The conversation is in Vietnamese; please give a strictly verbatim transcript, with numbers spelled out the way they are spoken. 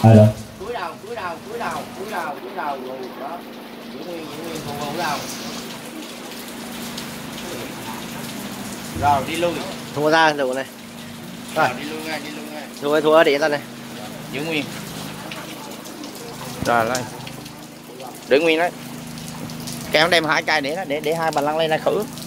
Ai đâu? Cúi đầu, cúi đầu, cúi đầu, cúi đầu, cúi đầu rồi đó. Giữ nguyên, giữ nguyên, cúi cúi đầu. Rồi đi lui. Thua ra đủ này. Rồi đi lui ngay, đi lui ngay. Thua thua để ra này. Giữ nguyên. Rồi lên. Giữ nguyên đấy. Kéo đem hai cây để đó, để để hai bà lăn lên là khử.